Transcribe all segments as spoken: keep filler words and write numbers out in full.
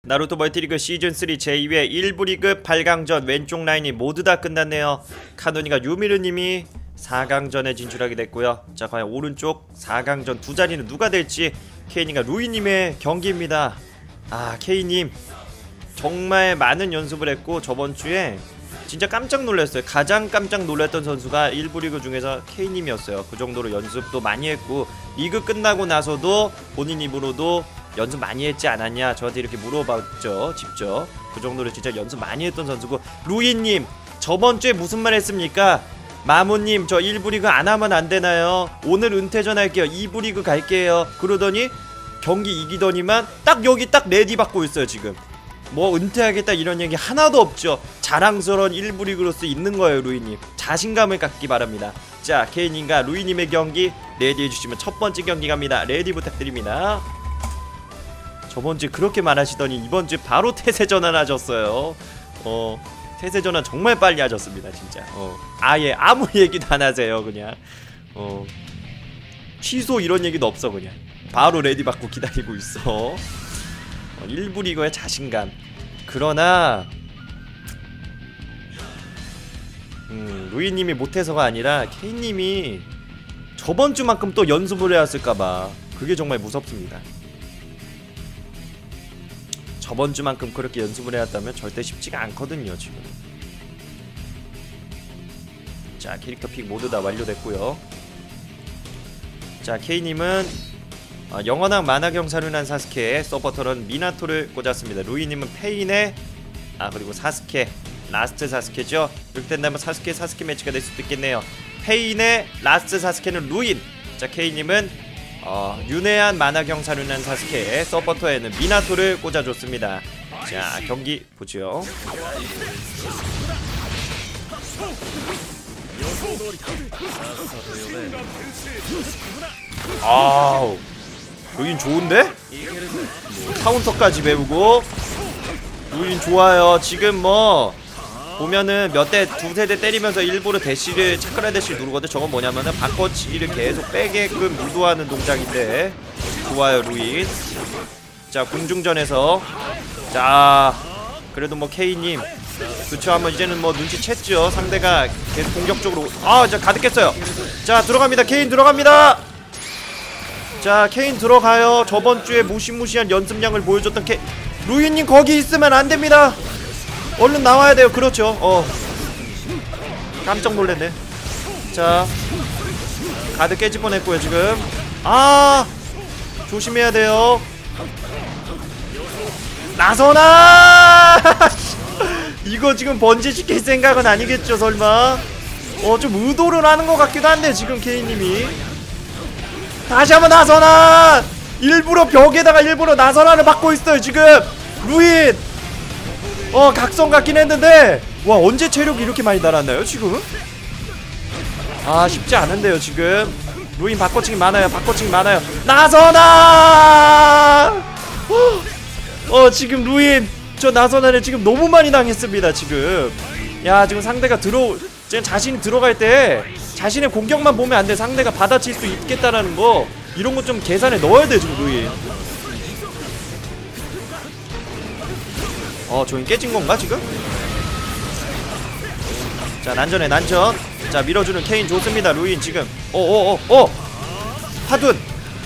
나루토 멀티리그 시즌삼 제이 회 일 부 리그 팔 강전 왼쪽 라인이 모두 다 끝났네요. 카노니가 유미르님이 사 강전에 진출하게 됐고요. 자, 과연 오른쪽 사 강전 두 자리는 누가 될지 케이님과 루이님의 경기입니다. 아, 케이님 정말 많은 연습을 했고 저번주에 진짜 깜짝 놀랐어요. 가장 깜짝 놀랐던 선수가 일 부 리그 중에서 케이님이었어요. 그 정도로 연습도 많이 했고 리그 끝나고 나서도 본인 입으로도 연습 많이 했지 않았냐 저한테 이렇게 물어봤죠. 직접. 그 정도로 진짜 연습 많이 했던 선수고, 루이님 저번주에 무슨 말 했습니까? 마모님 저 일 부 리그 안 하면 안 되나요? 오늘 은퇴전 할게요. 이 부 리그 갈게요. 그러더니 경기 이기더니만 딱 여기 딱 레디 받고 있어요. 지금 뭐 은퇴하겠다 이런 얘기 하나도 없죠. 자랑스러운 일 부 리그로서 있는 거예요. 루이님 자신감을 갖기 바랍니다. 자, 케이님과 루이님의 경기 레디 해주시면 첫 번째 경기 갑니다. 레디 부탁드립니다. 저번주에 그렇게 말하시더니 이번주에 바로 태세 전환하셨어요. 어 태세 전환 정말 빨리 하셨습니다. 진짜 어 아예 아무 얘기도 안 하세요. 그냥 어 취소 이런 얘기도 없어. 그냥 바로 레디 받고 기다리고 있어. 어, 일 부 리그의 자신감. 그러나 음, 루이님이 못해서가 아니라 케이님이 저번주만큼 또 연습을 해왔을까봐 그게 정말 무섭습니다. 저번주만큼 그렇게 연습을 해왔다면 절대 쉽지가 않거든요. 지금 자, 캐릭터 픽 모두 다 완료됐고요. 자, 케이님은 어, 영원한 만화경 사륜한 사스케, 서버터런 미나토를 꽂았습니다. 루이님은 페인의 아 그리고 사스케, 라스트 사스케죠. 이렇게 된다면 사스케 사스케 매치가 될 수도 있겠네요. 페인의 라스트 사스케는 루인. 자, 케이님은 어, 윤회한 만화경 사륜한 사스케, 서버터에는 미나토를 꽂아줬습니다. 자, 경기 보죠. 아우, 루인 좋은데? 뭐, 카운터까지 배우고 루인 좋아요. 지금 뭐 보면은 몇 대 두세 대 때리면서 일부러 대시를 차크라 대시를 누르거든. 저건 뭐냐면은 바꿔치기를 계속 빼게끔 유도하는 동작인데 좋아요 루인. 자, 궁중전에서 자 그래도 뭐 케이님 그쵸, 한번 이제는 뭐 눈치챘죠. 상대가 계속 공격적으로 아 자 가득 깼어요. 자, 들어갑니다. 케인 들어갑니다. 자, 케인 들어가요. 저번주에 무시무시한 연습량을 보여줬던 케 루이님 거기 있으면 안됩니다. 얼른 나와야 돼요. 그렇죠. 어 깜짝 놀랐네. 자, 가드 깨질 뻔했고요. 지금 아 조심해야 돼요. 나서나 이거 지금 번지시킬 생각은 아니겠죠 설마? 어 좀 의도를 하는 것 같기도 한데 지금 케이님이 다시 한번 나서나 일부러 벽에다가 일부러 나서나를 받고 있어요. 지금 루인 어 각성 같긴 했는데 와 언제 체력이 이렇게 많이 달았나요 지금? 아 쉽지 않은데요 지금. 루인 바꿔치기 많아요. 바꿔치기 많아요. 나서나 어 지금 루인 저 나서나를 지금 너무 많이 당했습니다. 지금 야 지금 상대가 들어 지금 자신이 들어갈 때 자신의 공격만 보면 안 돼. 상대가 받아칠 수 있겠다라는 거 이런 거 좀 계산에 넣어야 돼 지금 루인. 어 조인 깨진 건가 지금? 자, 난전에 난전. 자, 밀어주는 케인 좋습니다. 루인 지금 어어어 어, 어. 하둔.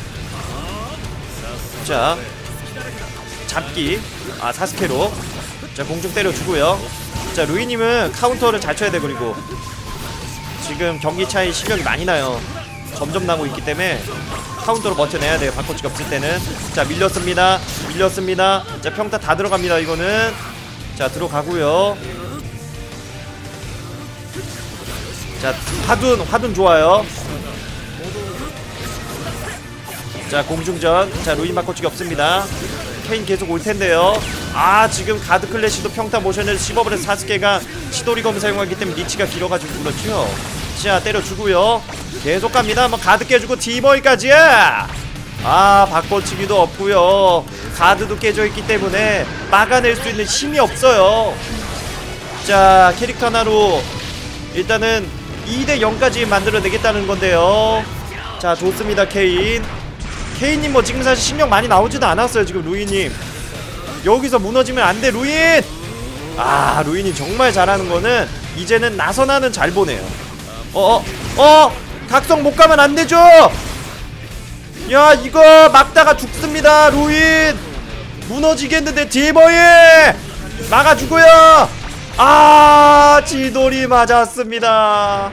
자, 잡기. 아 사스케로. 자, 공중 때려주고요. 자, 루이님은 카운터를 잘 쳐야 돼. 그리고 지금 경기 차이 실력이 많이 나요. 점점 나고 있기 때문에 카운터로 버텨내야 돼요. 바꿔치기 없을 때는. 자, 밀렸습니다. 밀렸습니다. 자, 평타 다 들어갑니다. 이거는. 자, 들어가고요. 자, 화둔 화둔 좋아요. 자, 공중전. 자, 루인 바꿔치기 없습니다. 케인 계속 올텐데요. 아 지금 가드 클래시도 평타 모션을 씹어버려서 사스케가 시도리 검 사용하기 때문에 리치가 길어가지고 그렇죠. 자, 때려주고요. 계속 갑니다. 뭐 가드 깨주고 디버이까지. 아 바꿔치기도 없고요. 가드도 깨져있기 때문에 막아낼 수 있는 힘이 없어요. 자, 캐릭터 하나로 일단은 이 대 영까지 만들어내겠다는 건데요. 자, 좋습니다. 케인 케인님 뭐 지금 사실 신경 많이 나오지도 않았어요. 지금 루이님 여기서 무너지면 안돼 루인. 아 루인이 정말 잘하는 거는 이제는 나선아는 잘 보네요. 어어 어, 어, 각성 못 가면 안 되죠. 야 이거 막다가 죽습니다. 루인 무너지겠는데 딜버이 막아주고요. 아 지돌이 맞았습니다.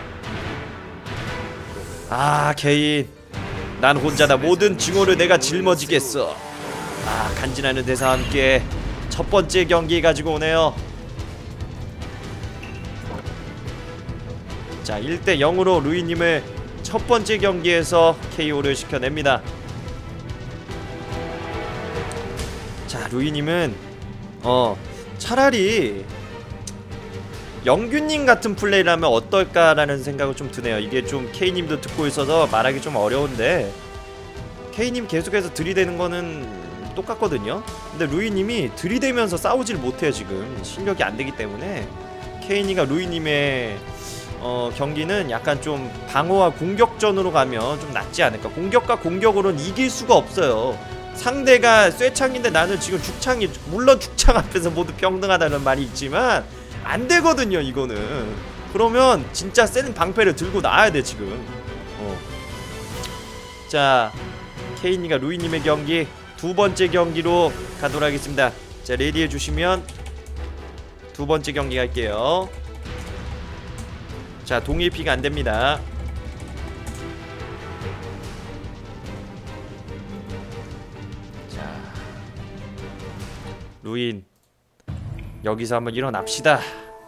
아 개인 난 혼자다. 모든 증오를 내가 짊어지겠어. 아 간지나는 대사와 함께 첫 번째 경기 가지고 오네요. 자 일 대 영으로 루이님을 첫 번째 경기에서 케이오를 시켜냅니다. 자 루이님은 어 차라리 영균님 같은 플레이를 하면 어떨까라는 생각을 좀 드네요. 이게 좀 K님도 듣고 있어서 말하기 좀 어려운데 K님 계속해서 들이대는 거는 똑같거든요. 근데 루이님이 들이대면서 싸우질 못해요. 지금 실력이 안 되기 때문에 K님과 루이님의 어, 경기는 약간 좀 방어와 공격전으로 가면 좀 낫지 않을까. 공격과 공격으로는 이길 수가 없어요. 상대가 쇠창인데 나는 지금 죽창이, 물론 죽창 앞에서 모두 평등하다는 말이 있지만 안 되거든요 이거는. 그러면 진짜 센 방패를 들고 나와야 돼 지금. 어. 자 케인이가 루이님의 경기 두 번째 경기로 가도록 하겠습니다. 자 레디 해주시면 두 번째 경기 갈게요. 자 동일피가 안됩니다. 자 루인 여기서 한번 일어납시다.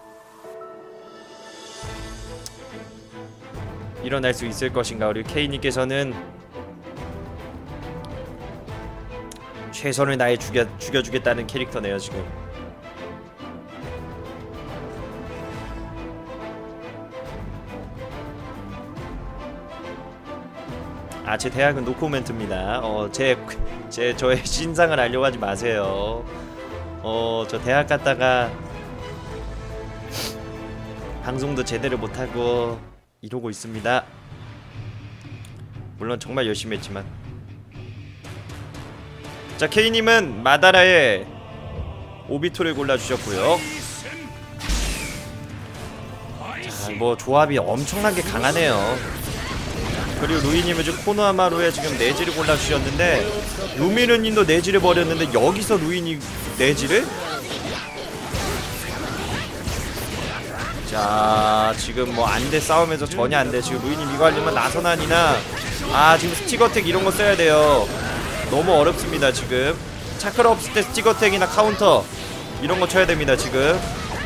일어날 수 있을 것인가. 우리 K님께서는 최선을 다해 죽여, 죽여주겠다는 캐릭터네요 지금. 아 제 대학은 노코멘트입니다. 어 제 제 저의 신상을 알려고 하지 마세요. 어 저 대학 갔다가 방송도 제대로 못하고 이러고 있습니다. 물론 정말 열심히 했지만. 자 K님은 마다라의 오비토를 골라주셨고요. 자 뭐 조합이 엄청나게 강하네요. 그리고 루이님은 지금 코노하마루에 지금 네지를 골라주셨는데 루미르님도 네지를 버렸는데 여기서 루이님 네지를? 자 지금 뭐 안돼 싸우면서 전혀 안돼. 지금 루이님 이거 하려면 나선안이나 아 지금 스티거텍 이런거 써야 돼요. 너무 어렵습니다 지금. 차크라 없을 때 스티거텍이나 카운터 이런거 쳐야 됩니다 지금.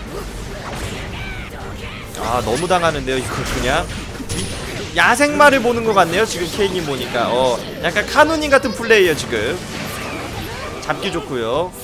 아 너무 당하는데요 이거 그냥. 야생마를 보는 것 같네요 지금 K님 보니까. 어 약간 카누님 같은 플레이예요 지금. 잡기 좋고요.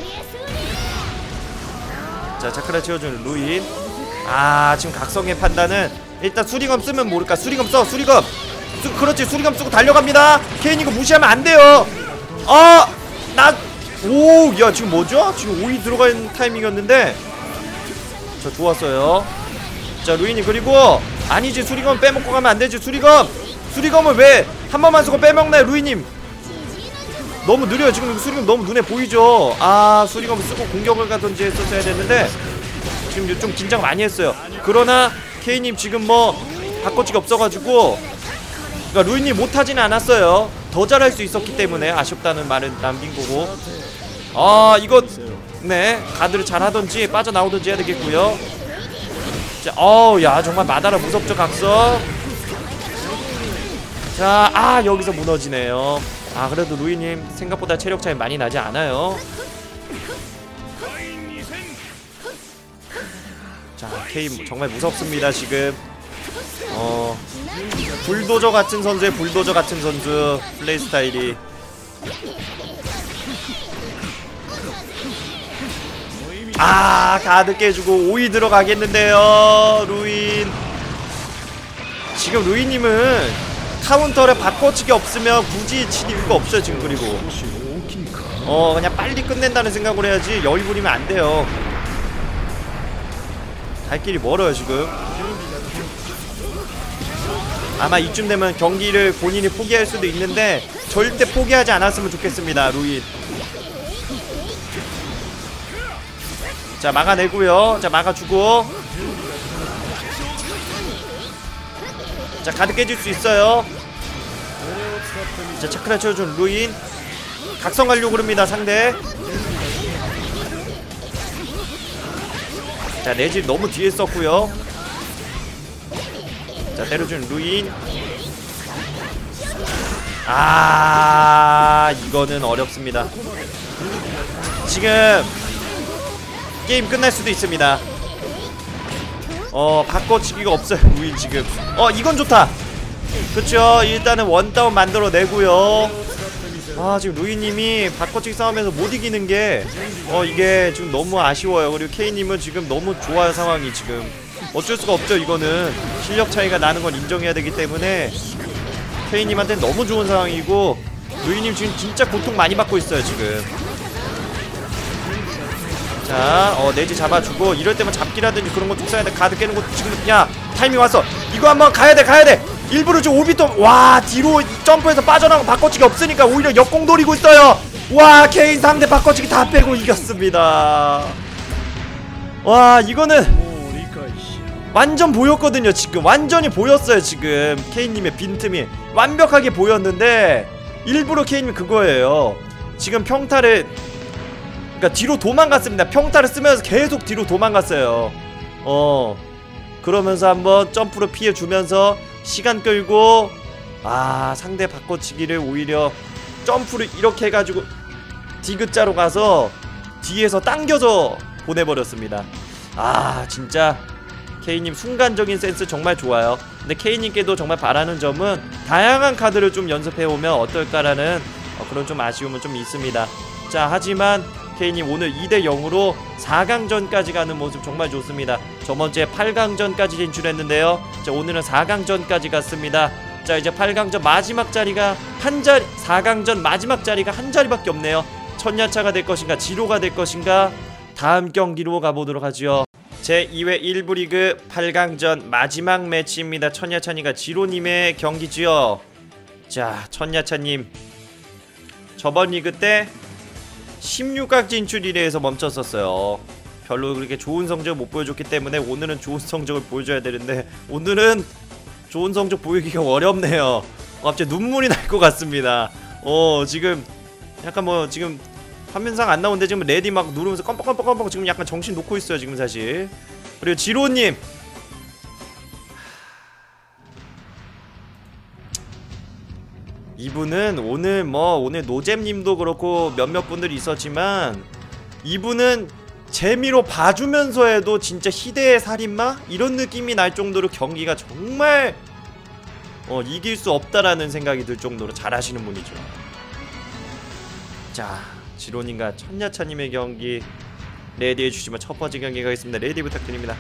자 차크라 채워주는 루인. 아 지금 각성의 판단은 일단 수리검 쓰면 모를까. 수리검 써 수리검. 수, 그렇지 수리검 쓰고 달려갑니다. K님 이거 무시하면 안 돼요. 어 나 오 야 지금 뭐죠? 지금 오이 들어가는 타이밍이었는데. 자 좋았어요. 자 루인이 그리고 아니지 수리검 빼먹고 가면 안되지. 수리검 수리검을 왜 한 번만 쓰고 빼먹나요 루이님. 너무 느려요 지금. 수리검 너무 눈에 보이죠. 아 수리검 쓰고 공격을 가든지 했었어야 됐는데 지금 좀 긴장 많이 했어요. 그러나 K님 지금 뭐 바꿔치기 없어가지고 그러니까 루이님 못하지는 않았어요. 더 잘할 수 있었기 때문에 아쉽다는 말은 남긴 거고. 아 이거 네 가드를 잘하던지 빠져나오던지 해야 되겠고요. 자, 어우 야 정말 마다라 무섭죠 각성. 자, 아 여기서 무너지네요. 아 그래도 루이님 생각보다 체력 차이 많이 나지 않아요. 자 K 정말 무섭습니다 지금. 어 불도저 같은 선수의 불도저 같은 선수 플레이 스타일이. 아 가드 깨주고 오이 들어가겠는데요 루인. 지금 루이님은 카운터를 바꿔치기 없으면 굳이 칠 이유가 없어요 지금. 그리고 어 그냥 빨리 끝낸다는 생각을 해야지 여유 부리면 안 돼요. 갈 길이 멀어요 지금. 아마 이쯤 되면 경기를 본인이 포기할 수도 있는데 절대 포기하지 않았으면 좋겠습니다 루인. 자 막아내고요. 자 막아주고. 자 가드 깨질 수 있어요. 자 차크라 채워준 루인. 각성 가려고 그럽니다 상대. 자 내질 너무 뒤에 썼고요. 자 때려준 루인. 아 이거는 어렵습니다. 지금 게임 끝날 수도 있습니다. 어 바꿔치기가 없어요 루인 지금. 어 이건 좋다. 그쵸 일단은 원다운 만들어내고요. 아 지금 루이님이 바꿔치기 싸움에서 못 이기는게 어 이게 지금 너무 아쉬워요. 그리고 케이님은 지금 너무 좋아요 상황이. 지금 어쩔 수가 없죠. 이거는 실력 차이가 나는 건 인정해야 되기 때문에 케이님한테는 너무 좋은 상황이고, 루이님 지금 진짜 고통 많이 받고 있어요 지금. 자, 어 내지 잡아주고, 이럴 때만 잡기라든지 그런 거 좀 써야 돼. 가드 깨는 것도 지금. 야 타이밍 왔어. 이거 한번 가야돼 가야돼. 일부러 지금 오비또 와 뒤로 점프해서 빠져나가고 바꿔치기 없으니까 오히려 역공 노리고 있어요. 와 케인 상대 바꿔치기 다 빼고 이겼습니다. 와 이거는 완전 보였거든요. 지금 완전히 보였어요. 지금 케인님의 빈틈이 완벽하게 보였는데 일부러 케인님이 그거예요. 지금 평타를, 그러니까 뒤로 도망갔습니다. 평타를 쓰면서 계속 뒤로 도망갔어요. 어 그러면서 한번 점프로 피해주면서 시간 끌고, 아 상대 바꿔치기를 오히려 점프를 이렇게 해가지고 디귿자로 가서 뒤에서 당겨서 보내버렸습니다. 아 진짜 케이님 순간적인 센스 정말 좋아요. 근데 케이님께도 정말 바라는 점은 다양한 카드를 좀 연습해오면 어떨까라는 어, 그런 좀 아쉬움은 좀 있습니다. 자 하지만 케이님 오늘 이 대 영으로 사 강전까지 가는 모습 정말 좋습니다. 저번주에 팔 강전까지 진출했는데요. 자 오늘은 사 강전까지 갔습니다. 자 이제 팔 강전 마지막 자리가 한 자리, 사 강전 마지막 자리가 한 자리밖에 없네요. 천야차가 될 것인가 지로가 될 것인가, 다음 경기로 가보도록 하죠. 제이 회 일 부 리그 팔 강전 마지막 매치입니다. 천야차님과 지로님의 경기지요. 자 천야차님 저번 리그 때 십육 강 진출 일 회에서 멈췄었어요. 별로 그렇게 좋은 성적을 못 보여줬기 때문에 오늘은 좋은 성적을 보여줘야 되는데 오늘은 좋은 성적 보이기가 어렵네요. 어, 갑자기 눈물이 날 것 같습니다. 어 지금 약간 뭐 지금 화면상 안 나오는데 지금 레디 막 누르면서 껌뻑껌뻑껌뻑 지금 약간 정신 놓고 있어요 지금 사실. 그리고 지로님 이분은 오늘 뭐 오늘 노잼님도 그렇고 몇몇 분들이 있었지만 이분은 재미로 봐주면서 해도 진짜 희대의 살인마? 이런 느낌이 날 정도로 경기가 정말 어 이길 수 없다라는 생각이 들 정도로 잘하시는 분이죠. 자 지로님과 천야차님의 경기 레디해주시면 첫 번째 경기 가겠습니다. 레디 부탁드립니다.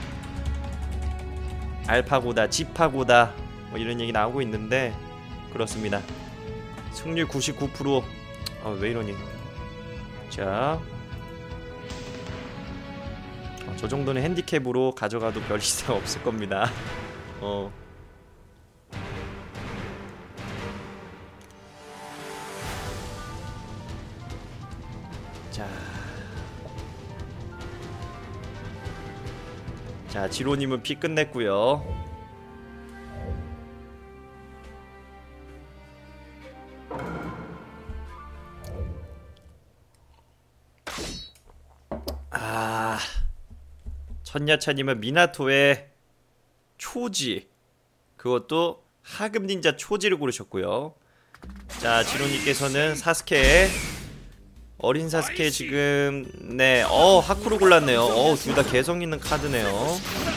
알파고다 지파고다 뭐 이런 얘기 나오고 있는데 그렇습니다. 승률 구십구 퍼센트. 아, 왜 이러니? 자, 어, 저 정도는 핸디캡으로 가져가도 별 이상 없을 겁니다. 어. 자, 자 지로님은 피 끝냈고요. 아 천야차님은 미나토의 초지, 그것도 하급 닌자 초지를 고르셨고요. 자 지로님께서는 사스케, 어린 사스케 지금 네 어 하쿠로 골랐네요. 어 둘 다 개성 있는 카드네요.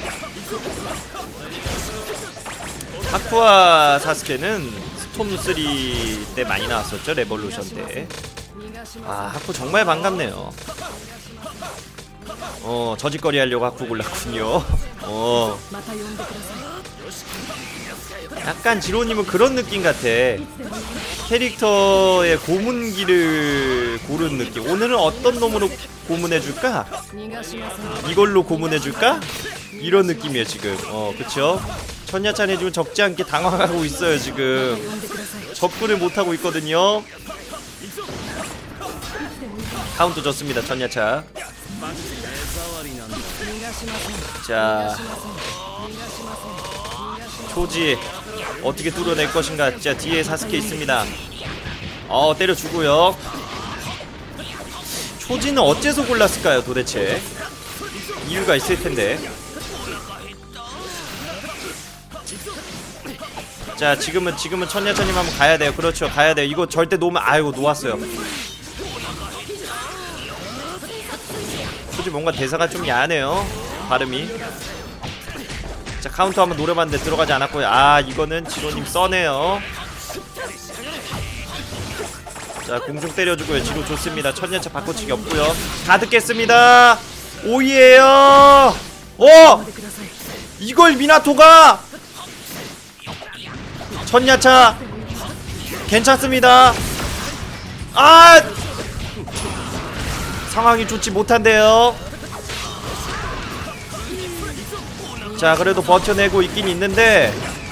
하쿠와 사스케는 스톰 쓰리 때 많이 나왔었죠. 레볼루션 때. 아 하쿠 정말 반갑네요. 어 저짓거리 하려고 하쿠 골랐군요. 어 약간 지로님은 그런 느낌 같아. 캐릭터의 고문기를 고른 느낌. 오늘은 어떤 놈으로 고문해줄까? 이걸로 고문해줄까? 이런 느낌이에요 지금. 어 그쵸? 천야차는 지금 적지 않게 당황하고 있어요 지금. 접근을 못하고 있거든요. 카운트 좋습니다 천야차. 자, 초지 어떻게 뚫어낼 것인가. 자, 뒤에 사스케 있습니다. 어, 때려주고요. 초지는 어째서 골랐을까요 도대체? 이유가 있을 텐데. 자, 지금은 지금은 천야차님 한번 가야 돼요. 그렇죠, 가야 돼요. 이거 절대 놓으면, 아이고 놓았어요. 초지 뭔가 대사가 좀 야하네요, 발음이. 자, 카운터 한번 노려봤는데 들어가지 않았고요. 아, 이거는 지로님 써네요. 자, 공중 때려주고요. 지로 좋습니다. 천년차 바꿔치기 없고요. 다 듣겠습니다. 오이에요. 어! 이걸 미나토가! 천야차 괜찮습니다. 아! 상황이 좋지 못한데요. 자, 그래도 버텨내고 있긴 있는데,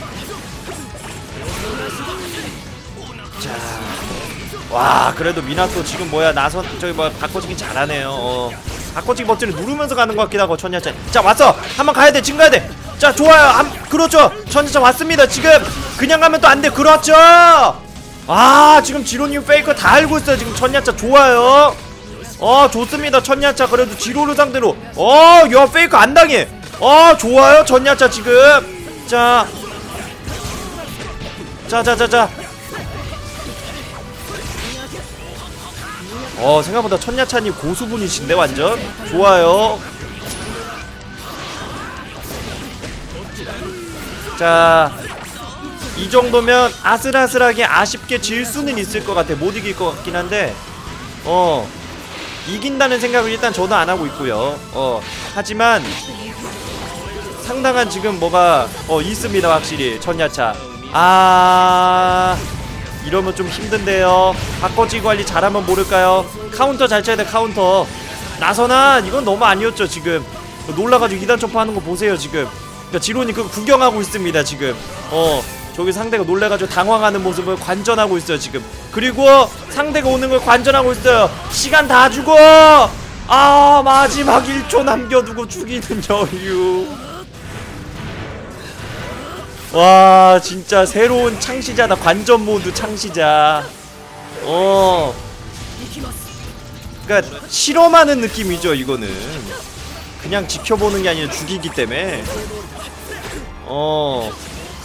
자, 와, 그래도 미나토 지금 뭐야, 나선 저기 뭐야, 바꿔치기 잘하네요. 어. 바꿔치기 버튼을 누르면서 가는 것 같기도 하고. 천야차, 자, 왔어. 한번 가야 돼. 지금 가야 돼. 자, 좋아요. 한, 그렇죠. 천야차 왔습니다. 지금 그냥 가면 또 안 돼. 그렇죠. 아, 지금 지로님 페이커 다 알고 있어요. 지금 천야차 좋아요. 어, 좋습니다. 천야차 그래도 지로를 상대로, 어, 야, 페이커 안 당해. 어, 좋아요. 천야차 지금. 자, 자자자자. 어, 생각보다 천야차님 고수분이신데 완전 좋아요. 자, 이 정도면 아슬아슬하게 아쉽게 질 수는 있을 것 같아. 못 이길 것 같긴 한데, 어, 이긴다는 생각을 일단 저도 안 하고 있고요. 어, 하지만 상당한 지금 뭐가 어 있습니다. 확실히 천야차. 아, 이러면 좀 힘든데요. 바꿔치기 관리 잘하면 모를까요? 카운터 잘 쳐야 돼. 카운터. 나선아, 이건 너무 아니었죠. 지금 놀라가지고 이단 점프하는 거 보세요. 지금 그러니까 지론이 그거 구경하고 있습니다. 지금 어, 저기 상대가 놀래가지고 당황하는 모습을 관전하고 있어요. 지금. 그리고 상대가 오는 걸 관전하고 있어요. 시간 다 주고, 아, 마지막 일 초 남겨두고 죽이는 여유. 와, 진짜 새로운 창시자다. 관전 모드 창시자. 어, 그러니까 실험하는 느낌이죠. 이거는 그냥 지켜보는 게 아니라 죽이기 때문에. 어,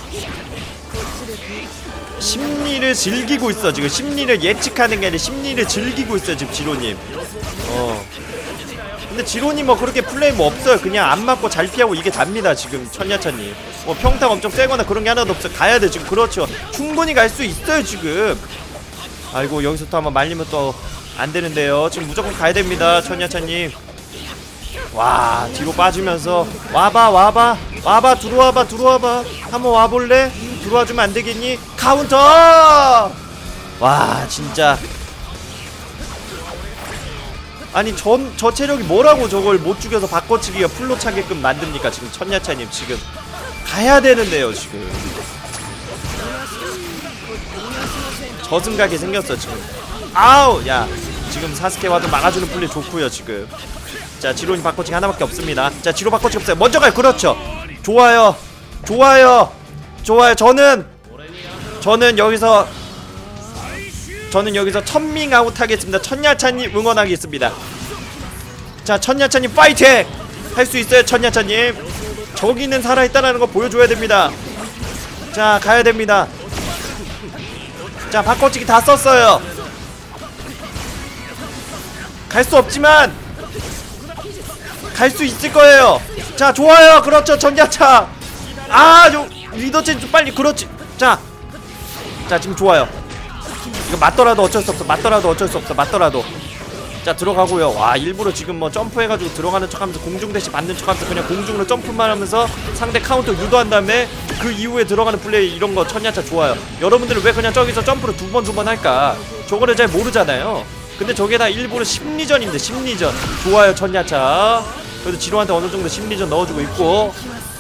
심리를 즐기고 있어. 지금 심리를 예측하는 게 아니라 심리를 즐기고 있어 지금 지로님. 어, 근데 지로님 뭐 그렇게 플레이 뭐 없어요. 그냥 안 맞고 잘 피하고 이게 답니다. 지금 천야차님 뭐 평타 엄청 세거나 그런 게 하나도 없어. 가야 돼 지금. 그렇죠, 충분히 갈 수 있어요 지금. 아이고, 여기서 또 한번 말리면 또 안 되는데요. 지금 무조건 가야 됩니다. 천야차님. 와, 뒤로 빠지면서 와봐 와봐 와봐 들어와봐 들어와봐. 한번 와볼래? 들어와주면 안 되겠니? 카운터! 와, 진짜. 아니, 전, 저 체력이 뭐라고 저걸 못 죽여서 바꿔치기가 풀로 차게끔 만듭니까? 지금 천야차님 지금 가야 되는데요. 지금 저승가게 생겼어 지금. 아우, 야, 지금 사스케 와도 막아주는 플레이 좋고요 지금. 자, 지로님 바꿔치기 하나밖에 없습니다. 자, 지로 바꿔치기 없어요. 먼저 가요. 그렇죠, 좋아요 좋아요 좋아요. 저는 저는 여기서 저는 여기서 천밍 아웃 하겠습니다. 천야차님 응원하겠습니다. 자, 천야차님 파이팅! 할 수 있어요. 천야차님 저기는 살아있다라는 거 보여줘야 됩니다. 자, 가야 됩니다. 자, 바꿔치기 다 썼어요. 갈 수 없지만 갈 수 있을 거예요. 자, 좋아요. 그렇죠, 천야차. 아, 요 리더체 좀 빨리. 그렇지. 자, 자, 지금 좋아요. 이거 맞더라도 어쩔 수 없어. 맞더라도 어쩔 수 없어. 맞더라도. 자, 들어가고요. 와, 일부러 지금 뭐 점프해가지고 들어가는 척하면서 공중 대시 받는 척하면서 그냥 공중으로 점프만 하면서 상대 카운터 유도한 다음에 그 이후에 들어가는 플레이, 이런 거 천야차 좋아요. 여러분들은 왜 그냥 저기서 점프를 두 번 두 번 할까? 저거를 잘 모르잖아요. 근데 저게 다 일부러 심리전인데, 심리전. 좋아요, 천야차. 그래도 지로한테 어느 정도 심리전 넣어주고 있고.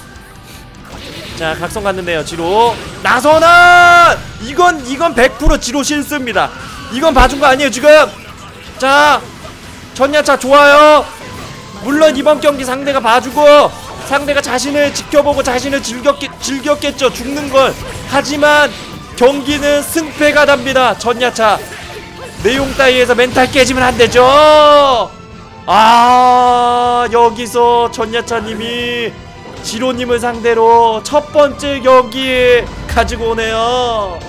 자, 각성 갔는데요. 지로 나선아! 이건 이건 백 퍼센트 지로 실수입니다. 이건 봐준 거 아니에요 지금. 자, 천야차 좋아요. 이번 경기 상대가 봐주고 상대가 자신을 지켜보고 자신을 즐겼겠, 즐겼겠죠. 죽는걸. 하지만 경기는 승패가 답니다. 전야차 내용 따위에서 멘탈 깨지면 안되죠. 아 여기서 전야차님이 지로님을 상대로 첫번째 경기 가지고 오네요.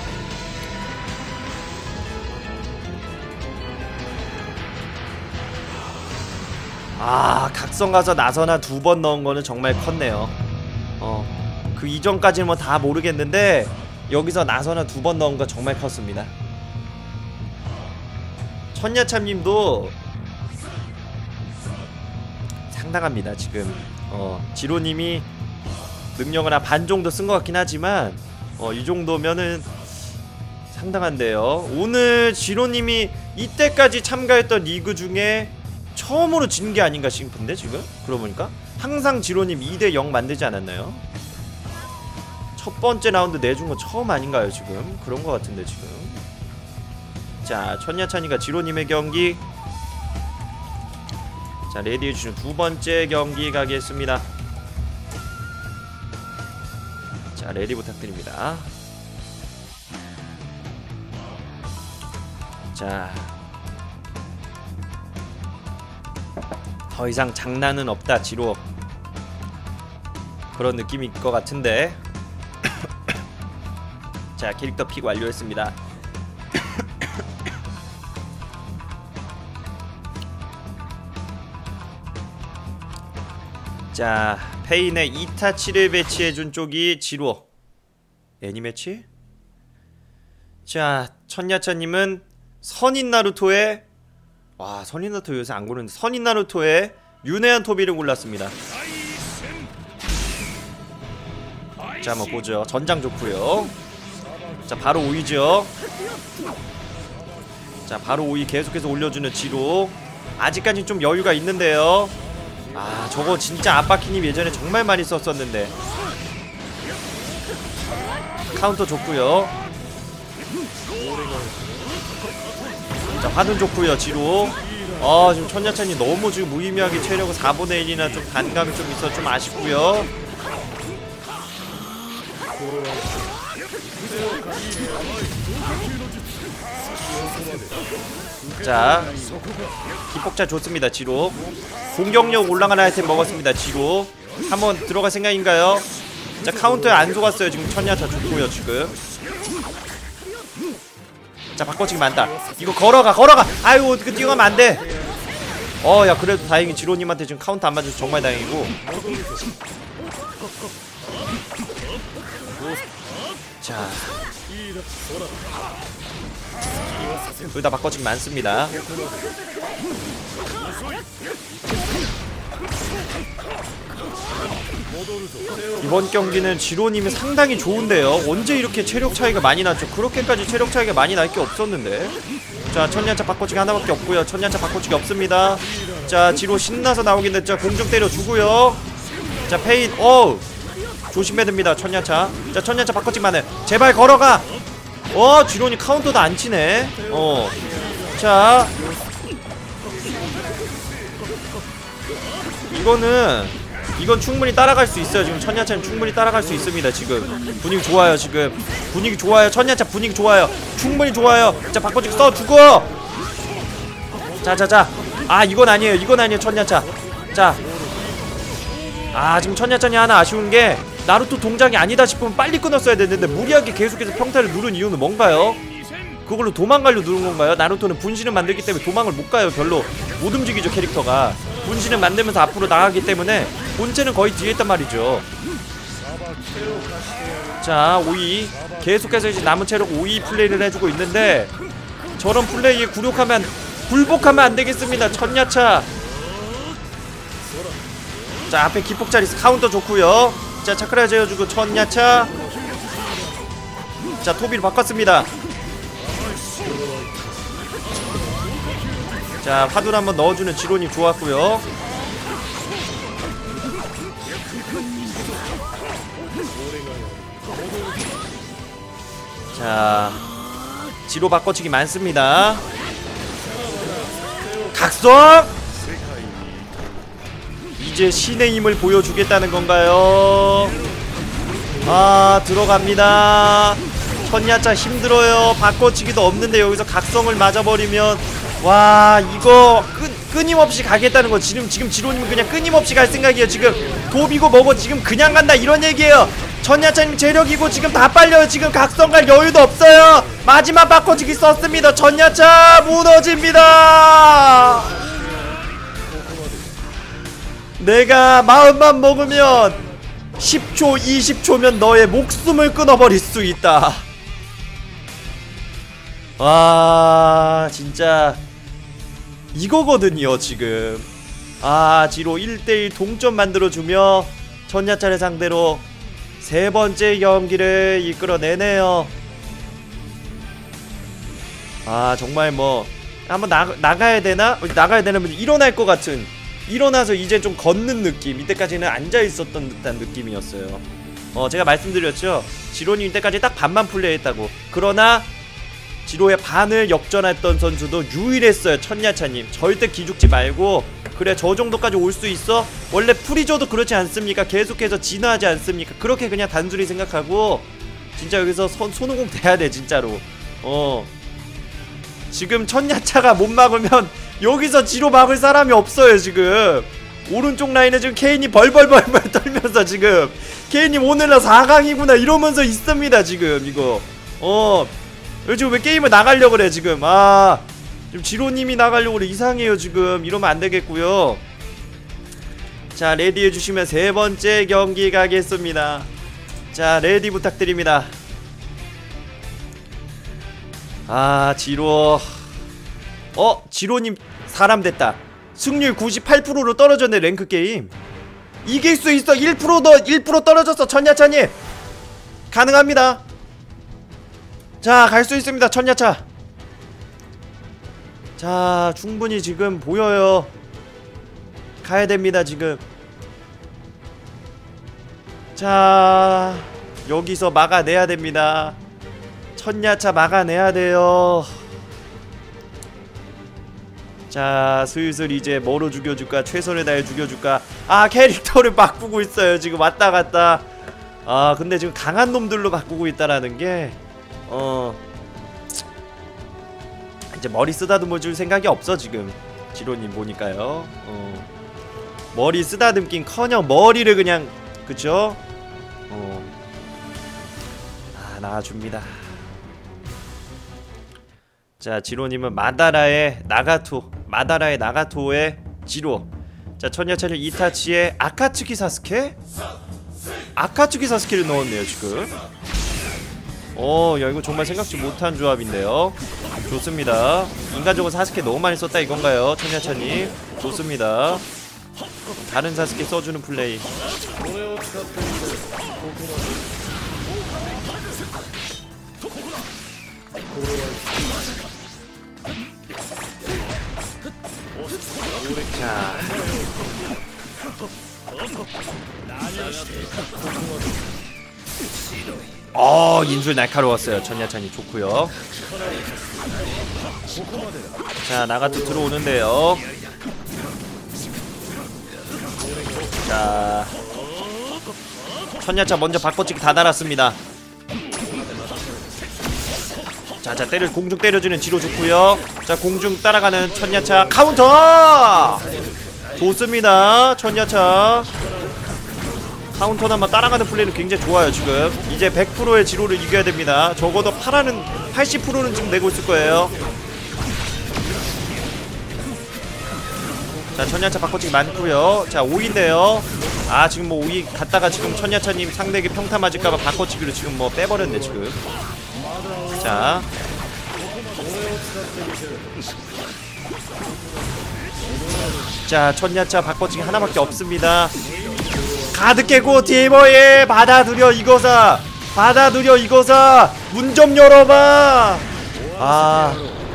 아 각성 가서 나서나 두 번 넣은 거는 정말 컸네요. 어 그 이전까지는 뭐 다 모르겠는데 여기서 나서나 두 번 넣은 거 정말 컸습니다. 천야참님도 상당합니다 지금. 어 지로님이 능력을 한 반 정도 쓴 것 같긴 하지만 어 이 정도면은 상당한데요. 오늘 지로님이 이때까지 참가했던 리그 중에 처음으로 진 게 아닌가 싶은데 지금? 그러고 보니까 항상 지로님 이 대 영 만들지 않았나요? 첫 번째 라운드 내준 거 처음 아닌가요 지금? 그런 거 같은데 지금. 자 천야찬이가 지로님의 경기. 자 레디해주시는 두 번째 경기 가겠습니다. 자 레디 부탁드립니다. 자 더 이상 장난은 없다 지로. 그런 느낌일 것 같은데. 자 캐릭터 픽 완료했습니다. 자 페인의 이타치를 배치해준 쪽이 지로. 애니매치? 자 천야차님은 선인 나루토의, 와 선인 나루토 요새 안 고르는데 선인 나루토의 윤회한 토비를 골랐습니다. 자 한번 보죠. 전장 좋구요. 자 바로 오이죠. 자 바로 오이 계속해서 올려주는 지로. 아직까지 좀 여유가 있는데요. 아 저거 진짜 아빠키님 예전에 정말 많이 썼었는데. 카운터 좋구요. 자 화는 좋구요 지로. 아 지금 천야찬이 너무 지금 무의미하게 체력을 사분의 일이나 좀 단감이 좀 있어 좀 아쉽구요. 자 기폭차 좋습니다 지로. 공격력 올라가는 아이템 먹었습니다 지로. 한번 들어갈 생각인가요? 자 카운터에 안 속았어요 지금. 천야차 좋고요 지금. 자 바꿔치기 많다. 이거 걸어가 걸어가. 아이고 그 뛰어가면 안돼. 어 야 그래도 다행히 지로님한테 지금 카운터 안 맞아서 정말 다행이고. 자 둘 다 바꿔치기 많습니다. 이번 경기는 지로님이 상당히 좋은데요. 언제 이렇게 체력 차이가 많이 났죠? 그렇게까지 체력 차이가 많이 날 게 없었는데. 자 천년차 바꿔치기 하나밖에 없고요. 천년차 바꿔치기 없습니다. 자 지로 신나서 나오긴 했죠. 공중 때려주고요. 자 페인 어우 조심해야 됩니다. 천년차. 자 천년차 바꿔치기만 해. 제발 걸어가. 어 지로니 카운터도 안 치네. 어 자 이거는 이건 충분히 따라갈 수 있어요. 지금 천야차는 충분히 따라갈 수 있습니다. 지금 분위기 좋아요. 지금 분위기 좋아요. 천야차 분위기 좋아요. 충분히 좋아요. 자 바꿔주고 써주고. 자자자 아 이건 아니에요. 이건 아니에요 천야차. 자 아 지금 천야차이 하나 아쉬운게 나루토 동작이 아니다 싶으면 빨리 끊었어야 됐는데 무리하게 계속해서 평타를 누른 이유는 뭔가요? 그걸로 도망가려 누른 건가요? 나루토는 분신을 만들기 때문에 도망을 못 가요. 별로 못 움직이죠 캐릭터가. 분신을 만들면서 앞으로 나가기 때문에 본체는 거의 뒤에 있단 말이죠. 자 오이 계속해서 이제 남은 체력 오이 플레이를 해주고 있는데 저런 플레이에 굴욕하면 굴복하면 안되겠습니다. 천야차. 자 앞에 기폭자리스 카운터 좋구요. 자 차크라 재어주고 천야차. 자 토비를 바꿨습니다. 자 화두를 한번 넣어주는 지로님 좋았고요. 자 지로 바꿔치기 많습니다. 각성! 이제 신의 힘을 보여주겠다는 건가요? 아, 들어갑니다. 천야차 힘들어요. 바꿔치기도 없는데 여기서 각성을 맞아버리면 와, 이거 끈, 끊임없이 가겠다는 거. 지금 지금 지로님은 그냥 끊임없이 갈 생각이에요. 지금 도비고 뭐고 지금 그냥 간다 이런 얘기예요. 천야차님 재력이고 지금 다 빨려요. 지금 각성 갈 여유도 없어요. 마지막 바꿔치기 썼습니다. 천야차 무너집니다. 내가 마음만 먹으면 십 초 이십 초면 너의 목숨을 끊어버릴 수 있다. 와, 진짜 이거거든요 지금. 아, 지로 일 대 일 동점 만들어주며 천야차를 상대로 세 번째 경기를 이끌어내네요. 아, 정말 뭐 한번 나, 나가야 되나? 나가야 되려면 일어날 것 같은, 일어나서 이제 좀 걷는 느낌. 이때까지는 앉아있었던 듯한 느낌이었어요. 어, 제가 말씀드렸죠, 지로님 이때까지 딱 반만 플레이했다고. 그러나 지로의 반을 역전했던 선수도 유일했어요. 천야차님 절대 기죽지 말고, 그래 저 정도까지 올 수 있어? 원래 프리저도 그렇지 않습니까? 계속해서 진화하지 않습니까? 그렇게 그냥 단순히 생각하고 진짜 여기서 손, 손오공 돼야 돼 진짜로. 어, 지금 천야차가 못 막으면 여기서 지로 막을 사람이 없어요. 지금 오른쪽 라인에 지금 케인이 벌벌벌벌 떨면서 지금 케인님 오늘날 사 강이구나 이러면서 있습니다. 지금 이거 어, 지금 왜 게임을 나가려고 그래 지금. 아, 지금 지로님이 나가려고 그래. 이상해요 지금. 이러면 안 되겠고요. 자, 레디 해주시면 세 번째 경기 가겠습니다. 자, 레디 부탁드립니다. 아, 지로. 어, 지로님 사람 됐다. 승률 구십팔 퍼센트로 떨어졌네. 랭크 게임 이길 수 있어. 일 퍼센트 더, 일 퍼센트 떨어졌어. 천야차님 가능합니다. 자, 갈 수 있습니다. 천야차. 자, 충분히 지금 보여요. 가야 됩니다 지금. 자, 여기서 막아내야 됩니다. 천야차 막아내야 돼요. 자, 슬슬 이제 뭐로 죽여줄까? 최선을 다해 죽여줄까? 아, 캐릭터를 바꾸고 있어요 지금. 왔다갔다. 아, 근데 지금 강한 놈들로 바꾸고 있다라는 게 어, 이제 머리 쓰다듬어 줄 생각이 없어 지금 지로님 보니까요. 어, 머리 쓰다듬긴 커녕 머리를 그냥, 그쵸? 어, 아, 나와줍니다. 자, 지로님은 마다라의 나가토, 마다라의 나가토의 지로. 자, 천야차는 이타치의 아카츠키 사스케? 아카츠키 사스케를 넣었네요 지금. 어, 야, 이거 정말 생각지 못한 조합인데요. 좋습니다. 인간적으로 사스케 너무 많이 썼다 이건가요 천야차님? 좋습니다. 다른 사스케 써주는 플레이. 자, 어, 인술 날카로웠어요. 천야차님 좋고요. 자, 나가토 들어오는데요. 자, 천야차 먼저 바꿔치기 다 달았습니다. 자, 자, 때려, 공중 때려주는 지로 좋고요. 자, 공중 따라가는 천야차 카운터! 좋습니다. 천야차 카운터나 막 따라가는 플레이는 굉장히 좋아요 지금. 이제 백 퍼센트의 지로를 이겨야 됩니다. 적어도 팔하는 팔십 퍼센트는 지금 내고 있을 거예요. 자, 천야차 바꿔치기 많고요. 자, 오인데요. 아, 지금 뭐 오이 갔다가 지금 천야차님 상대에게 평타 맞을까봐 바꿔치기로 지금 뭐 빼버렸네 지금. 자, 자, 천야차 바꿔치기 하나밖에 없습니다. 가드 깨고 디머에 받아들여 이거사. 받아들여 이거사. 문 좀 열어봐. 아,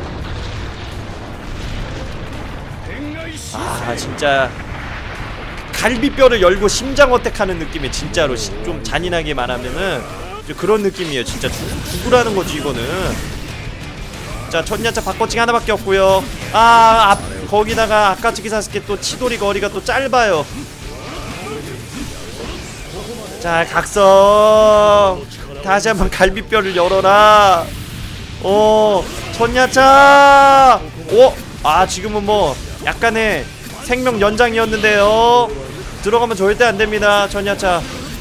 아, 진짜 갈비뼈를 열고 심장 어택하는 느낌이 진짜로 시, 좀 잔인하게 말하면은 그런 느낌이에요. 진짜 죽, 죽으라는 거지 이거는. 자, 천야차 바꿔치기 하나밖에 없고요. 아, 앞, 거기다가 아카츠키 사스케 또 치도리 거리가 또 짧아요. 자, 각성 다시 한번 갈비뼈를 열어라. 오, 전야차. 오, 아 지금은 뭐 약간의 생명 연장이었는데요. 들어가면 절대 안됩니다. 전야차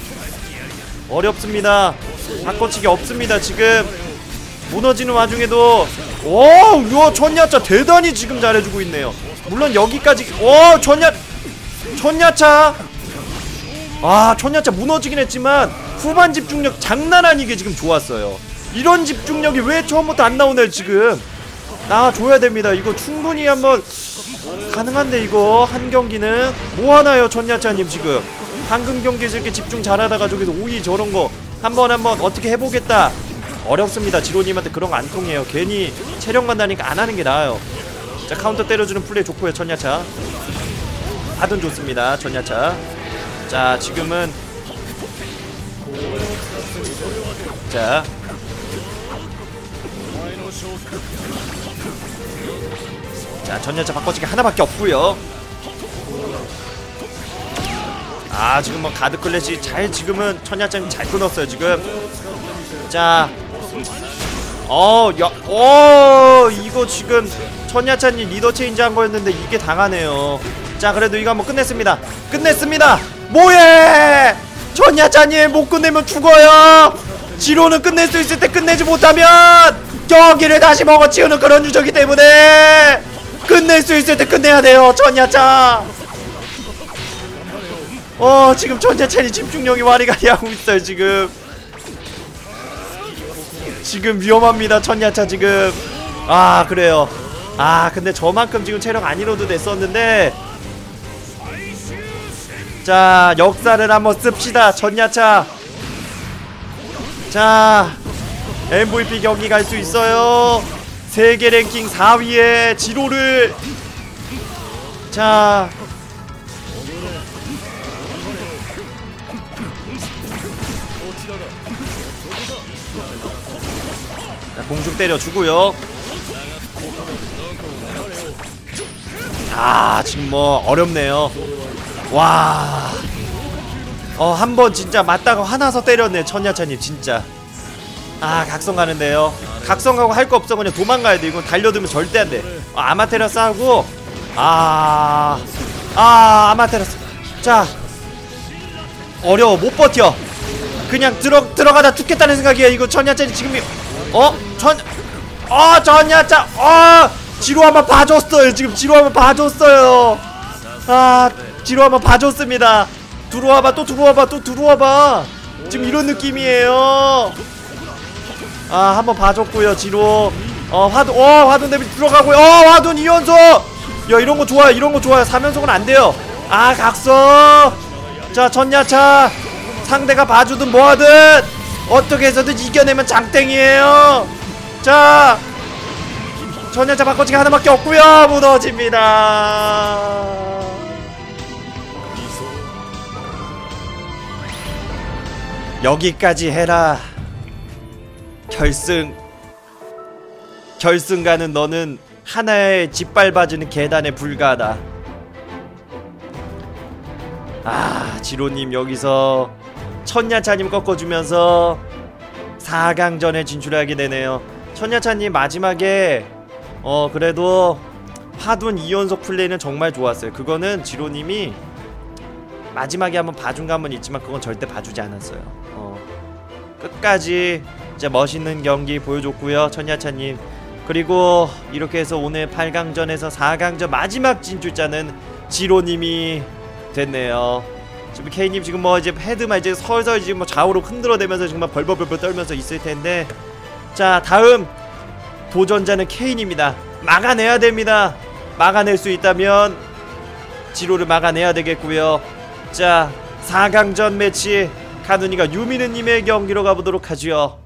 어렵습니다. 바꿔치기 없습니다. 지금 무너지는 와중에도 오, 요 전야차 대단히 지금 잘해주고 있네요. 물론 여기까지 오, 전야 전야차 아, 전야차 무너지긴 했지만 후반 집중력 장난 아니게 지금 좋았어요. 이런 집중력이 왜 처음부터 안 나오나요 지금. 나와줘야 됩니다. 이거 충분히 한번 가능한데 이거 한 경기는 뭐하나요 전야차님. 지금 방금 경기에서 이렇게 집중 잘하다가 저기서 오이 저런거 한번 한번 어떻게 해보겠다. 어렵습니다. 지로님한테 그런 거 안 통해요. 괜히 체력 간다니까 안 하는 게 나아요. 자, 카운터 때려주는 플레이 좋고요. 전야차 하든 좋습니다. 전야차. 자, 지금은 자 자, 전야차 바꿔치기 하나밖에 없고요. 아, 지금 뭐 가드 클래시 잘 지금은 전야차님 잘 끊었어요 지금. 자, 어, 야, 어, 이거 지금 전야차님 리더 체인지 한 거였는데 이게 당하네요. 자, 그래도 이거 한번 끝냈습니다. 끝냈습니다. 뭐해? 전야차님 못 끝내면 죽어요. 지로는 끝낼 수 있을 때 끝내지 못하면 경기를 다시 먹어치우는 그런 유저기 때문에 끝낼 수 있을 때 끝내야 돼요. 전야차. 어, 지금 전야차님 집중력이 와리가리 하고 있어요 지금. 지금 위험합니다 전야차 지금. 아, 그래요. 아, 근데 저만큼 지금 체력 안 잃어도 됐었는데. 자, 역사를 한번 씁시다 전야차. 자, 엠브이피 경기 갈 수 있어요. 세계 랭킹 사 위에 지로를. 자, 공중 때려주고요. 아, 지금 뭐 어렵네요. 와, 어, 한번 진짜 맞다가 화나서 때렸네 전야차님 진짜. 아, 각성 가는데요. 각성하고 할 거 없어. 그냥 도망가야 돼. 이건 달려들면 절대 안 돼. 어, 아마테라스 하고. 아, 아, 아마테라스. 자, 어려워. 못 버텨. 그냥 들어 들어가다 죽겠다는 생각이야. 이거 전야차님 지금이. 어? 전, 어, 전야차. 어, 지로 한번 봐줬어요. 지금 지로 한번 봐줬어요. 아, 지로 한번 봐줬습니다. 들어와봐, 또 들어와봐, 또 들어와봐. 지금 이런 느낌이에요. 아, 한번 봐줬고요. 지로. 어, 화둔, 어, 화둔 데뷔 들어가고요. 어, 화둔 이 연속. 야, 이런 거 좋아요. 이런 거 좋아요. 삼 연속은 안 돼요. 아, 각성. 자, 전야차. 상대가 봐주든 뭐하든 어떻게 해서든 이겨내면 장땡이에요. 자, 전야차 바꿔치기 하나밖에 없고요. 무너집니다. 여기까지 해라. 결승 결승 가는 너는 하나의 짓밟아주는 계단에 불과하다. 아, 지로님 여기서 천야차님 꺾어주면서 사 강전에 진출하게 되네요. 천야차님 마지막에 어 그래도 화둔 이 연속 플레이는 정말 좋았어요. 그거는 지로님이 마지막에 한번 봐준 감은 있지만 그건 절대 봐주지 않았어요. 어, 끝까지 진짜 멋있는 경기 보여줬고요 천야차님. 그리고 이렇게 해서 오늘 팔 강전에서 사 강전 마지막 진출자는 지로님이 됐네요. 지금 K님 지금 뭐 이제 헤드만 이제 서서히 지금 뭐 좌우로 흔들어대면서 정말 벌벌벌벌 떨면서 있을 텐데, 자, 다음 도전자는 K님입니다. 막아내야 됩니다. 막아낼 수 있다면 지로를 막아내야 되겠고요. 자, 사 강전 매치 카누니가 유미르님의 경기로 가보도록 하지요.